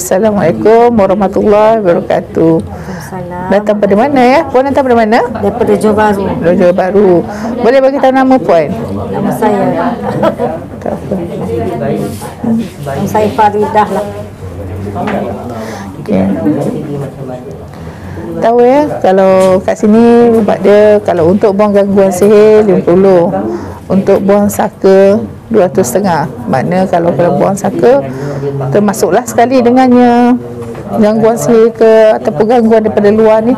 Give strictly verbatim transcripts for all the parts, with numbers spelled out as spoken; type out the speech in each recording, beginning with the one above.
Assalamualaikum warahmatullahi wabarakatuh. Datang pada mana ya? Puan datang pada mana? Daripada Johor Bahru. Dari Johor Bahru. Boleh bagi tahu nama puan? Nama saya. Tak apa. Nama saya Faridah lah. Okay. Tahu ya, kalau kat sini ubat dia, kalau untuk buang gangguan sihir lima puluh, untuk buang saka dua ratus setengah. Makna kalau kalau buang saka termasuklah sekali dengannya gangguan sihir ke ataupun gangguan daripada luar ni.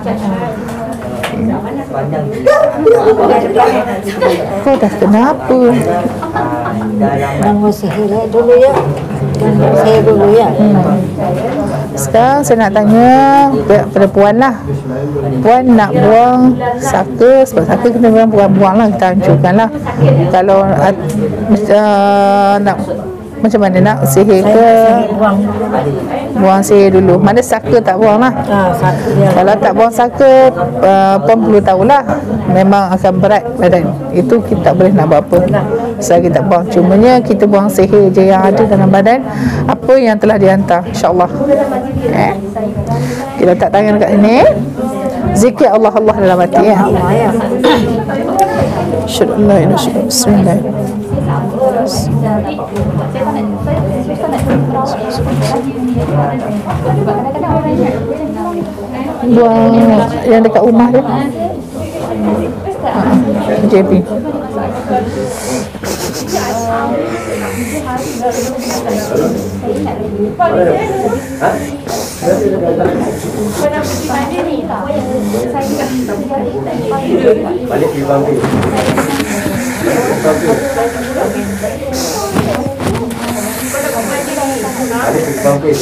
Kau dah kenapa? Gangguan sihir dulu ya. Gangguan sihir dulu ya. Hmm. Sekarang saya nak tanya pada puan lah. Puan nak buang saka, sebab saka kita memang buang-buang lah, kita hancurkan lah. Kalau uh, nak macam mana nak sihir ke? Buang Buang sihir dulu. Mana saka tak buang lah. ha, saka dia. Kalau tak buang saka, uh, puan perlu tahulah, memang akan berat badan. Itu kita tak boleh nak buat apa. Selagi kita buang, cumanya kita buang sihir je yang ada dalam badan, apa yang telah dihantar, insyaAllah. Eh. Kita letak tangan kat sini, zikir Allah Allah dalam hati ya. Syukurlah ini syukur. Bismillah. Buang yang dekat rumah dia. Ha, J P. Balik di bangkit. Balik di bangkit.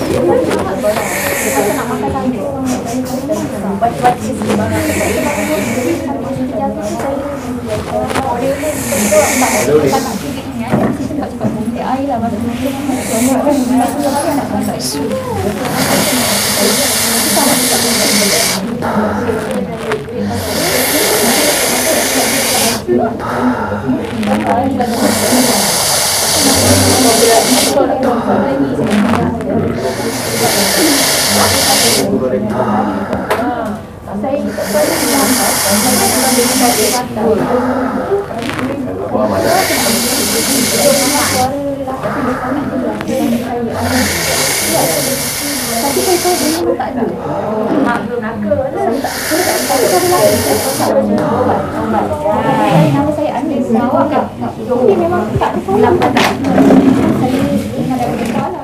Tapi saya tahu dia tak ada. Mak belum nakal lah. Nama saya Anis. Tapi memang tak ada salah. Saya ingat ada salah.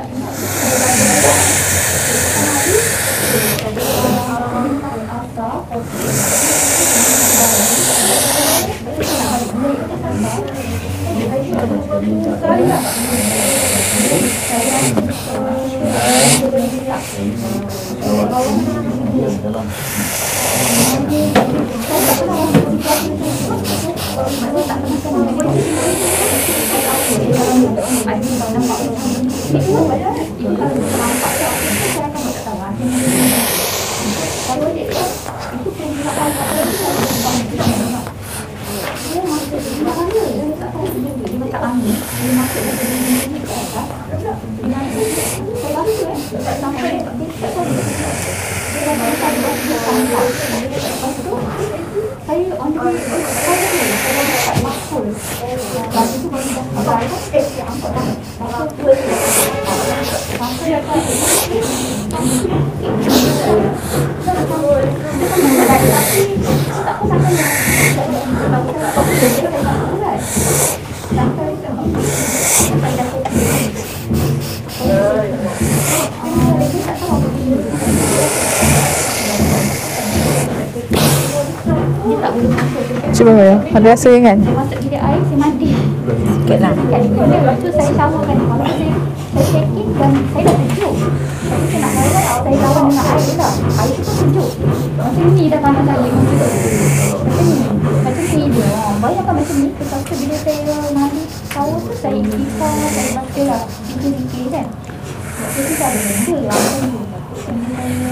Cuba ya, ada rasa ringan. Masuk bilik air, saya mandi. Sikit lah. Lepas tu saya showerkan. Lepas tu saya, saya check in dan saya dah sejuk. Tapi saya nak bayar, saya lawan dengan air lah. Air tu pun sejuk. Macam ni dah panas lagi. Macam ni. Macam ni dia. Bayangkan macam ni. Lepas tu bila saya mandi shower tu, saya ikisar, saya baca lah. Sikit-sikit kan. Lepas tu tak ada benda lah. Macam ni.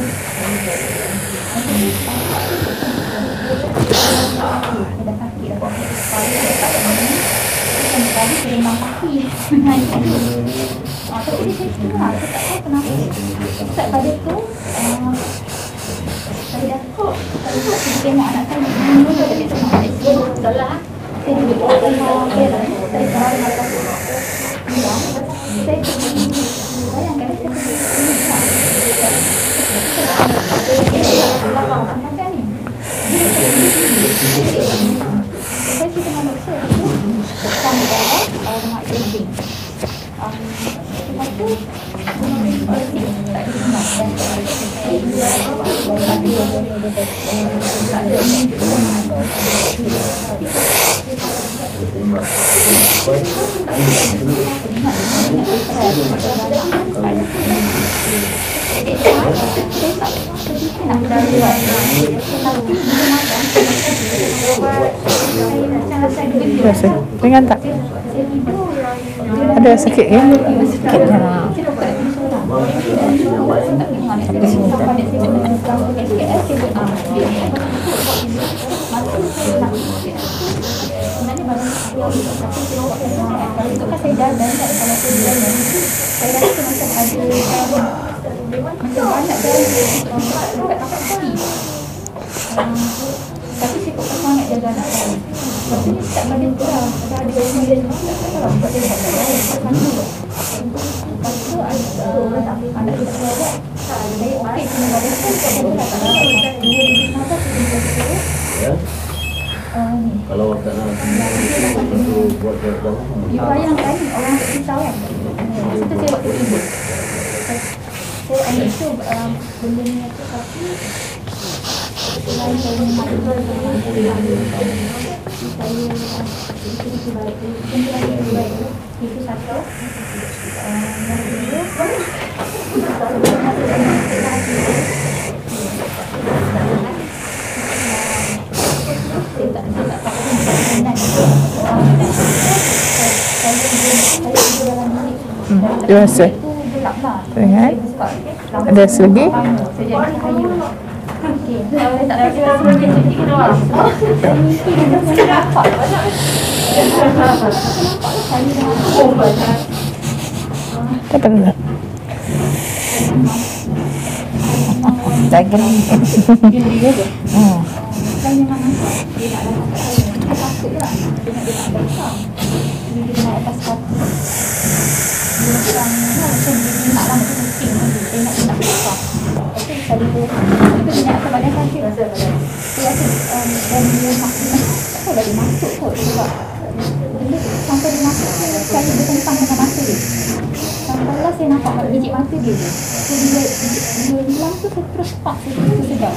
Dah sakit dah sakit kepala dah tak ada ni. Tadi saya memang sakit. Ah, tapi dia cakap lah, saya tak tahu kenapa. Start pada tu, ah, saya dah kok, saya dah tengok anak saya dulu, tapi tengok anak saya betul lah. Saya duduk kat rumah, saya dah, saya dah makan. Ya, saya pergi, bayangkan saya pergi rumah. Lapang tak makan ni. Saya cerita dengan doktor tu, sama bawah, dengan dinding. Lepas tu, tak ada rumah dan Rasa ringan tak? Ada sakit ya? Sakit lah. Tapi saya kok sangat jaga anak saya. Tapi tak pada tu lah. Ada yang dia tak tahu. Sebab dia tak tahu. Lepas tu ada anak kita keluar. Saya okey kena balik. Saya tak tahu. Dua ribu sembilan belas Ya. Uh, ni. Kalau tak nak buat buat buat. You bayangkan orang tak risau kan. Masa tu saya waktu tidur. Saya ambil tu um, benda ni tu tapi selain saya memang itu saya saya itu balik itu lagi baik itu satu yang Terima kasih. Ingat? Ada selagi? Okey, saya tak rasa rasa macam cuci ke luar. Saya mimpi dengan saya dapat. Tak apa. Jaga ni. Hmm. Saya memang nampak dia nak datang kat saya. Dia takut je lah. Dia nak dia nak datang. Dia nak atas kaki. Dia macam, macam dia nak lah macam kucing. Dia nak dia nak besar. Tapi saya itu dia nak atas badan kaki. Saya rasa dan dia nak tak tahu dah dia masuk kot. Sebab benda sampai dia masuk tu saya dia tentang dengan mata dia. Sampailah saya nampak kat biji mata dia je. So bila dia hilang tu saya terus pak, saya terus sedar.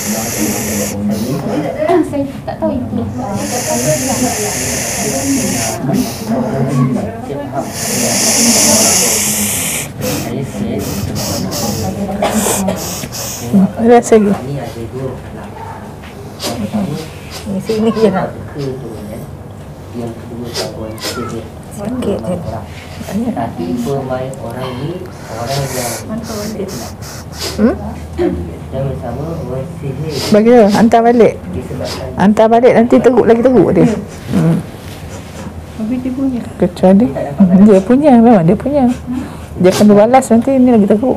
Saya tak tahu itu saya hilang. Rasa lagi. Di sini je nak. Yang kedua kawan saya Sakit je. tapi pemain orang ni orang yang Hmm? yang bersama orang sihir Bagi dia, hantar balik. disebabkan Hantar balik nanti teruk lagi teruk dia. Hmm. Kecuali hmm, dia punya, memang dia punya. Dia akan berbalas nanti ni lagi teruk.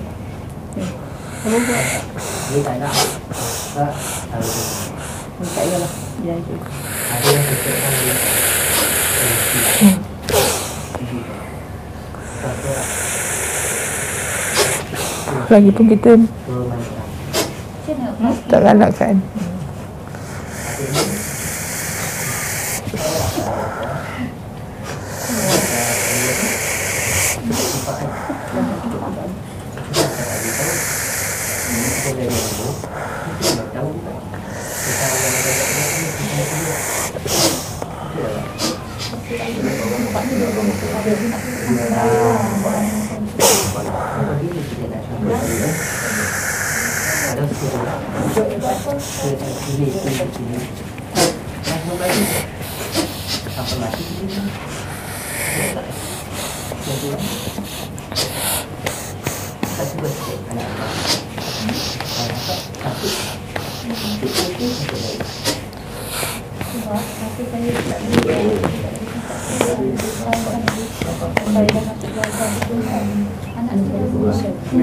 dia tak nak tak tahu Tak payahlah. Dia je. ada yang disebabkan dia Lagipun kita pemain tak galakkan. Saya dah masuk belajar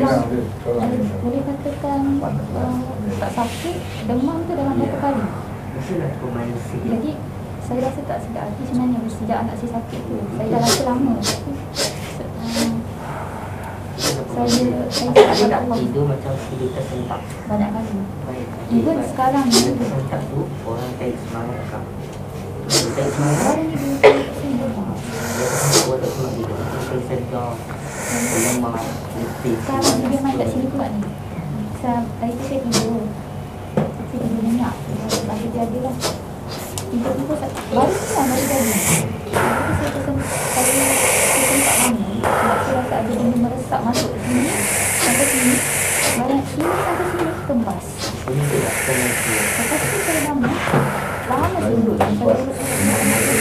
boleh katakan uh, tak sakit, demam tu dalam berapa kali. Mestilah pemain sikit. Jadi saya rasa tak sedap hati sebenarnya sejak anak saya sakit tu. Saya dah rasa lama. Tapi um, saya saya Dia tak tak Allah tidur macam tidur tersentak. banyak kali. Baik. Even sekarang ni Tidur tersentak tu orang tak semangat kau. Dia tak semangat. sekarang ni dia saya demam. Dia orang tak semangat tidur. Saya sedar. Lemah. Letih. Sekarang ni dia main kat sini pula ni. Saya hari tu saya tidur. Saya tidur nyenyak. Lepas dia ada lah. Tiba-tiba saya baru ni lah baru jadi. Lepas tu saya pesan saya pesan tak mana. Sebab saya rasa ada benda meresap masuk sini. Sampai sini. Barang sini sampai sini kembas. Ini tidak pengerti. Lepas tu saya lama. Lama saya duduk. Sampai dulu saya nak masuk.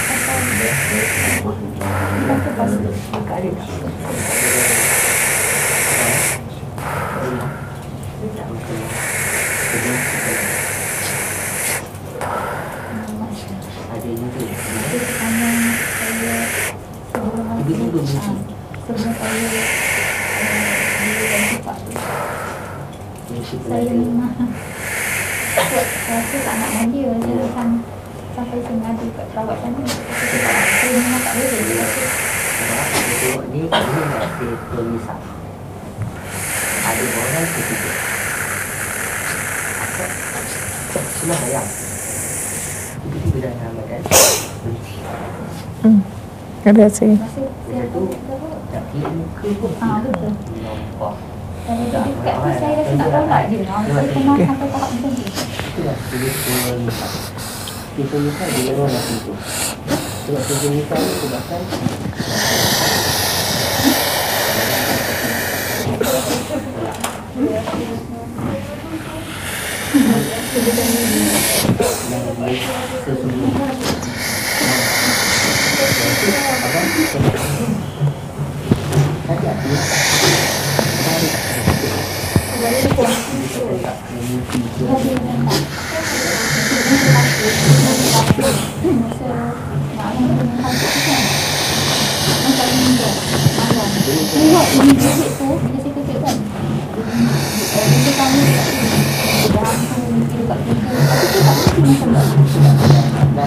Sampai kembas tu. Dekat ada tak? Ada ini tu. Dia tanya saya sebelum mandi, Ibu-ibu ah, mesti. sebelum saya dia dan sifat tu, Mesti saya belajar. memang kuat rasa tak nak mandi saya akan sampai saya ngadu kat perawat sana. Saya memang tak boleh dia rasa Sebab dia tengok ni, ini masih tulisan. Ada orang ketiga. Sudah sayang. Tiba-tiba dah Ramadan. Benci. Hmm. Ada sih. masa saya Dia tu tak kira muka pun. Ah, betul. Nampak. Dan dia dekat tu saya rasa tak tolak dia. Ah, Saya pernah sampai tahap macam tu. Itulah tulis tulisan. Dia tulisan dia orang nak itu. Sebab tulisan tu sebabkan sesungguhnya abang tadi aku Tengok ini bilik tu, bila saya kecil kan. Bila kami dah langsung mungkin dekat pintu. Tapi tu tak mesti macam tu.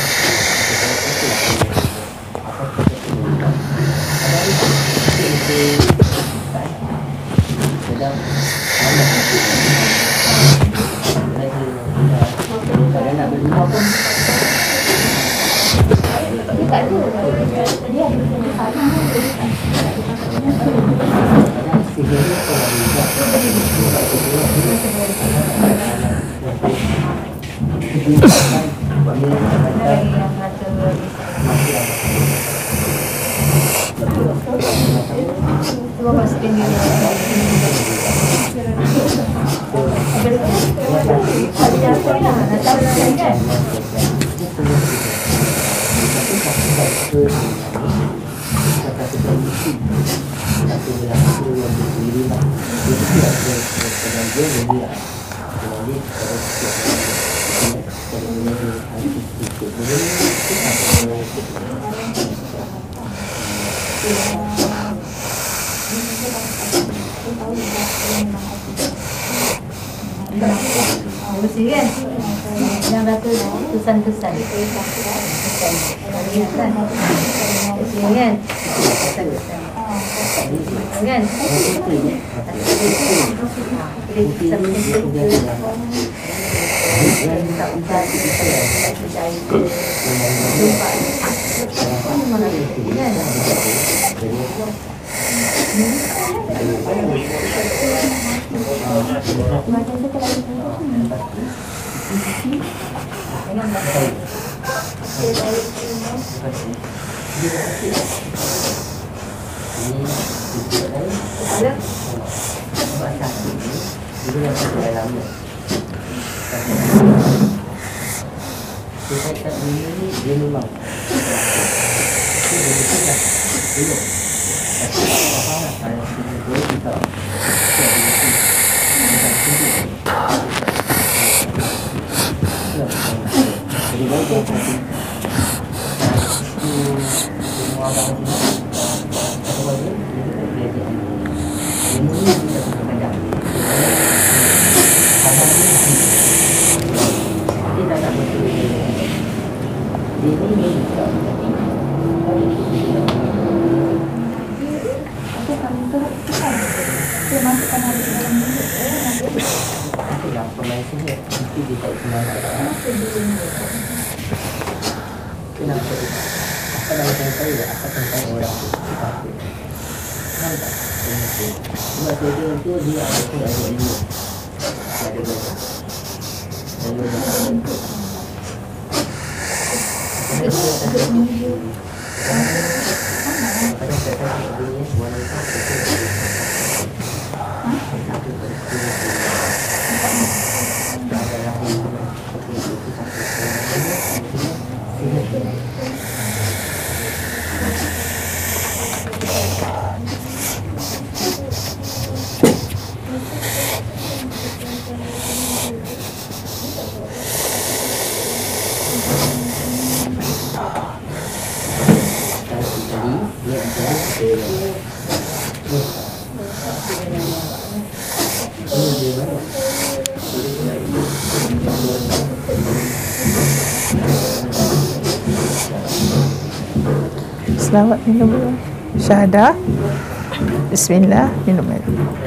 Dia tak ada. Dia ada satu. Mesti kan? Yang kata tusan-tusan. Kan? Kan? Dia memang Jadi Itulah pemain sihir. Mesti dia tak semangat. Kenapa? Apa nama saya tak? Apa tentang orang tu? Nampak? Sebab dia tu dia ada pun ada ilmu. Ada belajar. Ada belajar. Selamat minum dulu. Syahadah. Bismillah, minum air.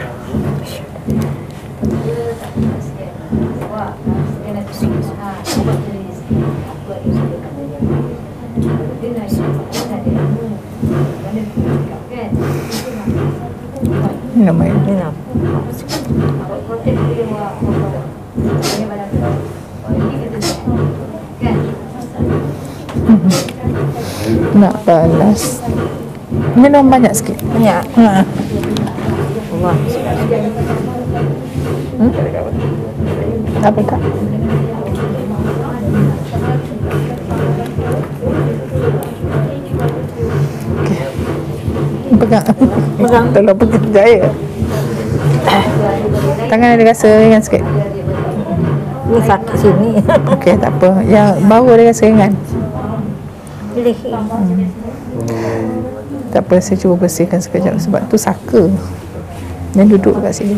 Minum air. Minum. Nak panas. Minum banyak sikit. Banyak. Ha. Allah. Hmm? Apa tak? Okey. Pegang. Pegang. Tolong pegang jaya. Tangan ada rasa ringan sikit. Ni sakit sini. Okey, tak apa. Yang bawah ada rasa ringan. Leher. Hmm. Tak apa, saya cuba bersihkan sekejap sebab tu saka yang duduk kat sini.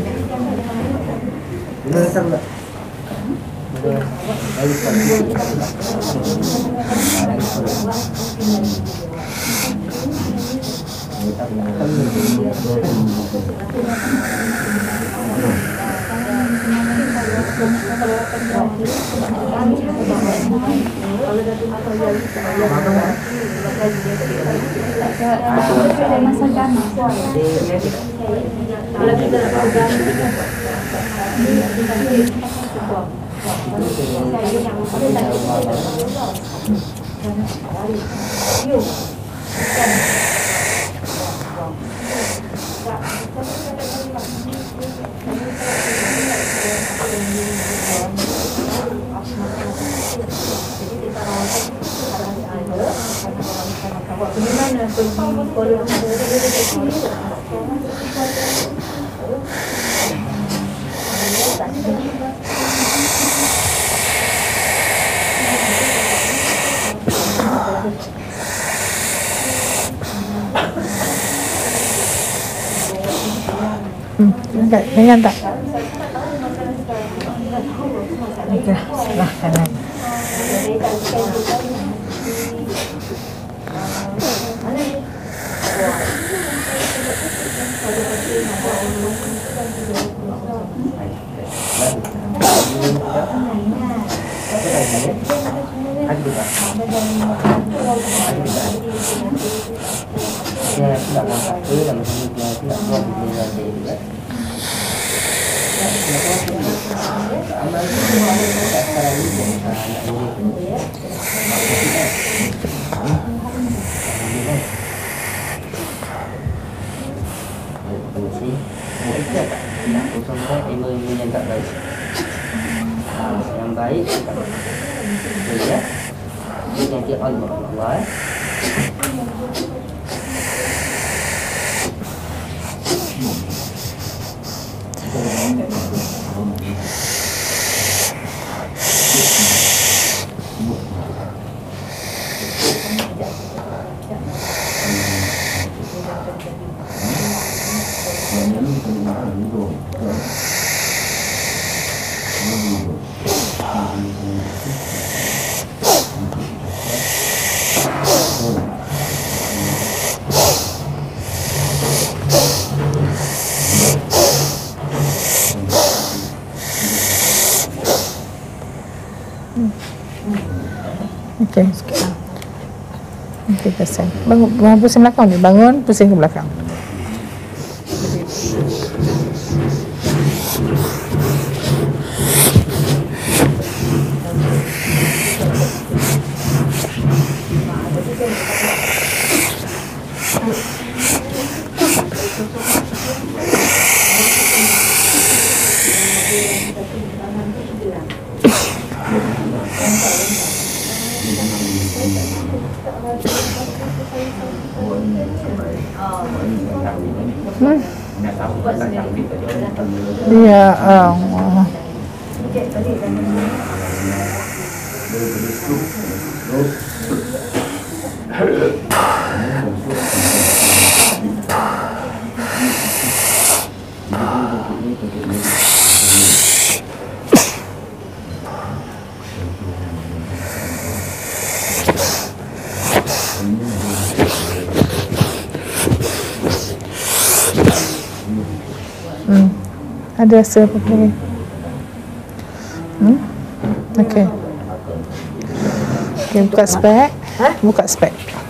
Hmm, agak ringan tak? Dah, sebelah kanan. Ya, tidak nampak tu, nama sini dia tidak buat dia juga. Amal itu ada sekarang ini anak murid. Fungsi, buat itu tak? Kosong kan ilmu-ilmu yang tak baik. Yang baik, tak baik. Betul ya? Ini nanti Allah Allah. Okey. Okey, pasang. Bangun, bangun pusing belakang ni. Bangun, pusing ke belakang. Hmm. Ya Allah. Hmm. Ada rasa apa lagi? Hmm? Okey. Okey, buka spek. Buka spek.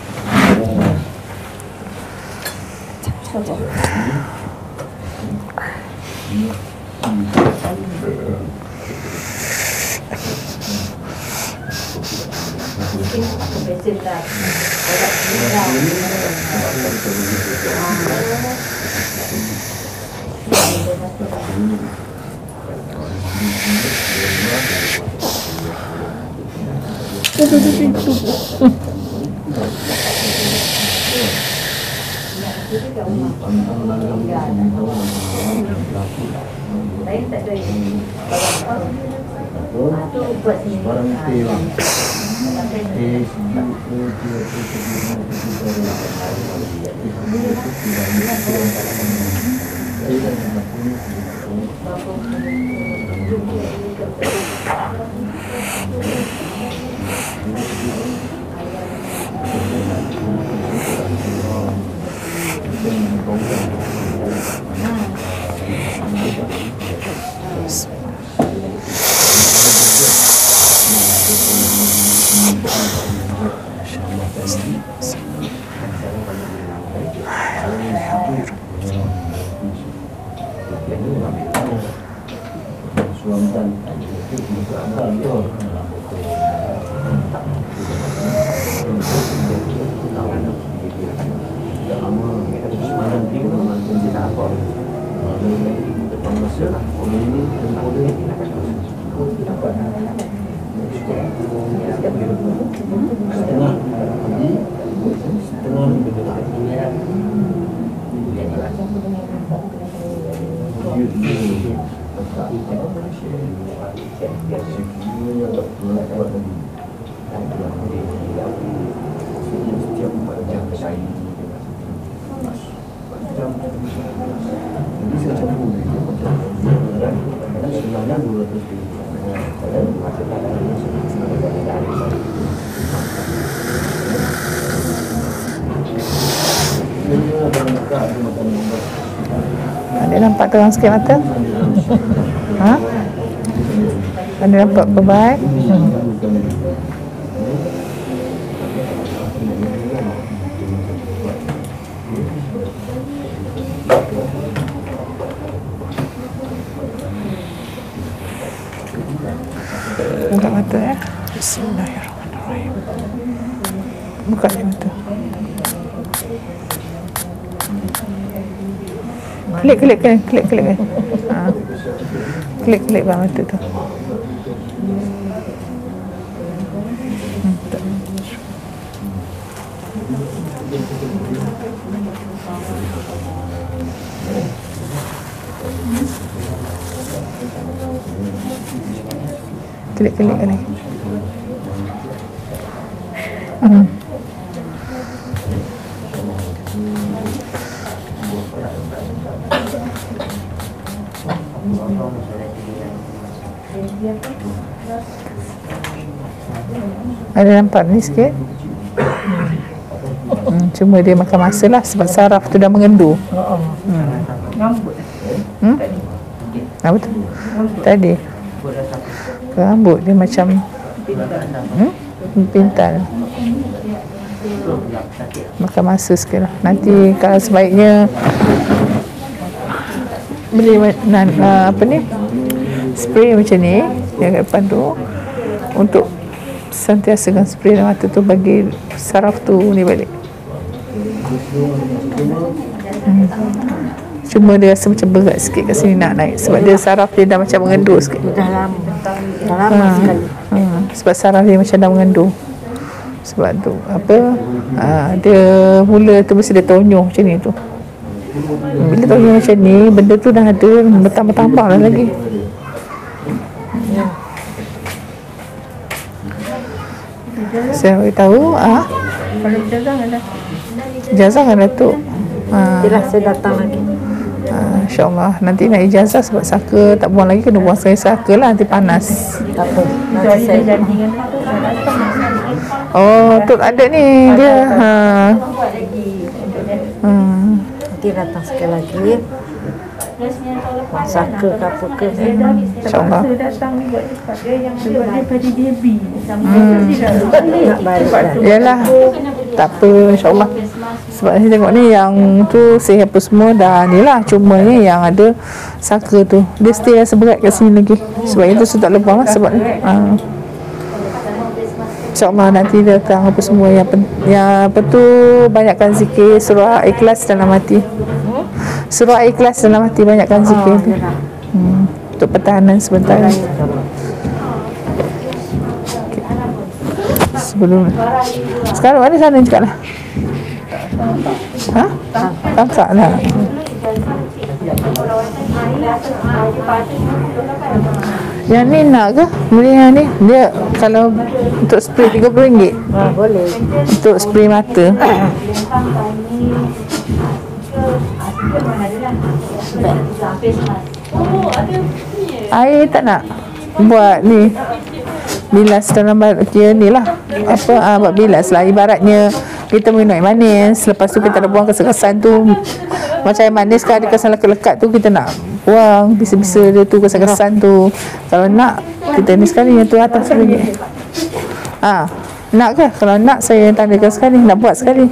Ada nampak terang sikit mata? Ha? Ada nampak perbaik? Buka mata ya. Bismillahirrahmanirrahim. Buka je mata. Klik, klik, klik, klik, klik. Ha. Klik, klik bawah mata tu. Hmm, tak. Klik, klik, klik. Hmm. Ada nampak ni sikit? Hmm, cuma dia makan masa lah sebab saraf tu dah mengendur. Hmm. Hmm? Apa tu? Tadi rambut dia macam hmm? pintar. Makan masa sikit lah. Nanti kalau sebaiknya beli na, uh, apa ni, spray macam ni yang kat depan tu, untuk sentiasa kan spray dalam mata tu bagi saraf tu ni balik. Hmm. Cuma dia rasa macam berat sikit kat sini nak naik sebab dia saraf dia dah macam mengendur sikit. Dah lama. Dah lama Ha, sekali. ha, sebab saraf dia macam dah mengendur. Sebab tu apa, ha, dia mula tu mesti dia tonyoh macam ni tu. Bila tonyoh macam ni, benda tu dah ada, bertambah-tambah lah lagi. Saya beritahu ah Kalau jazang ada. ijazah kan Datuk. Ha, Yelah, saya datang lagi. ha, InsyaAllah nanti nak ijazah sebab saka tak buang lagi, kena buang sekali saka lah, nanti panas. Tak apa. Nanti saya janji dengan Oh, Tok ada ni dia. Ha. Ha. nanti datang sekali lagi. Saka ke apa ke. InsyaAllah. Nak balik dah. Yalah, tak apa, insyaAllah. Sebab saya tengok ni yang tu sihat apa semua dah ni lah. Cuma ni yang ada saka tu, dia stay rasa berat kat sini lagi. Sebab itu saya tak lepas lah sebab ha. InsyaAllah nanti datang apa semua yang, pen, yang apa tu, banyakkan zikir surah ikhlas dalam hati. Surah ikhlas dalam hati, banyakkan zikir tu. Hmm, untuk pertahanan sebentar. Sebelum sekarang mana sana cakap lah. Ha? Tangkap lah. Yang ni nak ke? Beli yang ni. Dia kalau untuk spray tiga puluh ringgit. Ha, boleh. Untuk spray mata. Air tak nak? Buat ni. Bilas dalam dia ni lah. Apa, ah, buat bilas lah. Ibaratnya kita minum air manis, lepas tu kita nak buang kesan-kesan tu. Macam air manis kan ada kesan lekat-lekat tu, kita nak buang bisa-bisa dia tu, kesan-kesan tu. Kalau nak, kita ni sekali yang tu atas lagi. Ah, nak ke? Kalau nak, saya tandakan sekali, nak buat sekali.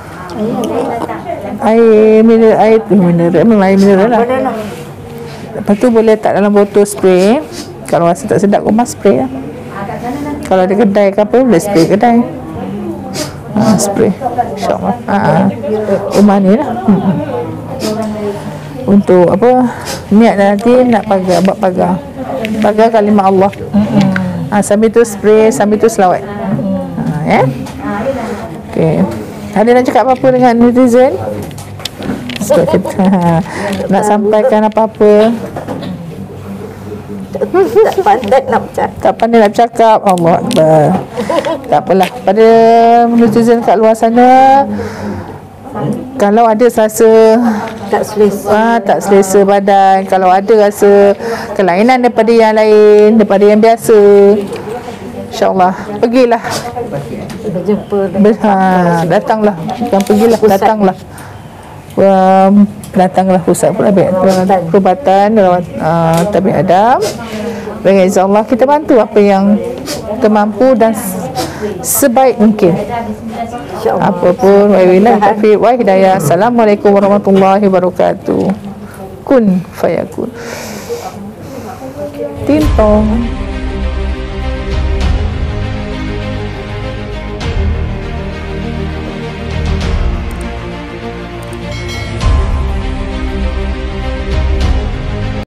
Air mineral, air tu mineral, memang air mineral lah. Lepas tu boleh letak dalam botol spray. Kalau rasa tak sedap, kau mas spray lah. Kalau ada kedai ke apa, boleh spray kedai. Ha, spray. InsyaAllah. Ha, rumah ni lah. Hmm. Untuk apa, niat nanti nak pagar, buat pagar. Pagar kalimah Allah. Ha, sambil tu spray, sambil tu selawat. Ha, ya. Okey. Ada nak cakap apa-apa dengan netizen? Sebab kita nak sampaikan apa-apa. Tak pandai nak bercakap. Tak pandai nak bercakap. Allah Akbar. Tak apalah. Pada netizen kat luar sana, kalau ada rasa Tak selesa. ah, tak selesa badan, kalau ada rasa kelainan daripada yang lain, daripada yang biasa, InsyaAllah pergilah. Berjumpa Ber, ha, datanglah. Bukan pergilah, datanglah. Um, datanglah pusat perubatan, perubatan uh, Tabib Adam. Dengan insyaAllah kita bantu apa yang kita mampu dan sebaik mungkin. Apa pun, wabillahi taufiq wa hidayah. Assalamualaikum warahmatullahi wabarakatuh. Kun fayakun. Tintong.